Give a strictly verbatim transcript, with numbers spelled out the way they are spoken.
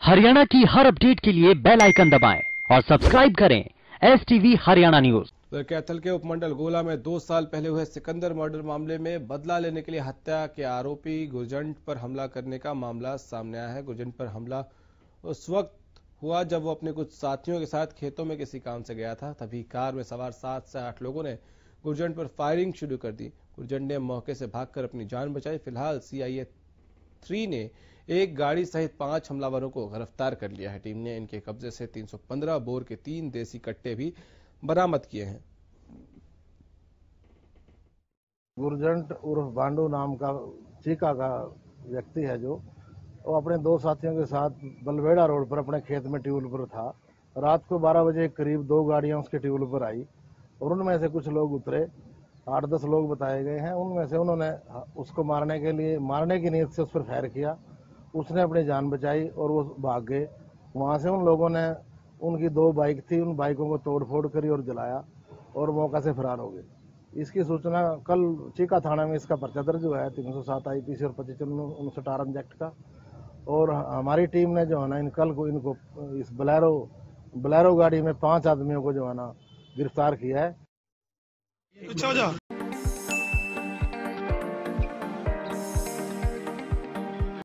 हरियाणा की हर अपडेट के लिए बेल आइकन दबाएं और सब्सक्राइब करें S TV Haryana news. Kaithal के उपमंडल गोला में दो साल पहले हुए सिकंदर मर्डर मामले में बदला लेने के लिए हत्या के आरोपी गुरजंट पर हमला करने का मामला सामने आया है। गुरजंट पर हमला उस वक्त हुआ जब वो अपने कुछ साथियों के साथ खेतों में किसी काम से गया था। तभी कार में सवार सात से आठ लोगों ने गुरजंट पर फायरिंग शुरू कर दी। गुरजंट ने मौके से भागकर अपनी जान बचाई। फिलहाल सी आई ए थ्री ने एक गाड़ी सहित पांच हमलावरों को गिरफ्तार कर लिया है। टीम ने इनके कब्जे से तीन सौ पंद्रह बोर के तीन देसी कट्टे भी बरामद किए हैं। गुरजंट उर्फ बांडू नाम का चीका का व्यक्ति है जो वो अपने दो साथियों के साथ बलवेड़ा रोड पर अपने खेत में ट्यूबवेल पर था। रात को बारह बजे करीब दो गाड़ियां उसके ट्यूबवेल पर आई और उनमें से कुछ लोग उतरे, आठ दस लोग बताए गए हैं। उनमें से उन्होंने उसको मारने के लिए मारने की नीयत से उस पर फायर किया। उसने अपनी जान बचाई और वो भाग गए। वहां से उन लोगों ने उनकी दो बाइक थी, उन बाइकों को तोड़ फोड़ करी और जलाया और मौका से फरार हो गए। इसकी सूचना कल चीका थाना में इसका पर्चा दर्ज हुआ है तीन सौ सात आई पी सी और पच्चीस उनसठ आरम एक्ट का। और हमारी टीम ने जो है ना इन कल को इनको इस बलेरो बलेरो गाड़ी में पांच आदमियों को जो है ना गिरफ्तार किया है।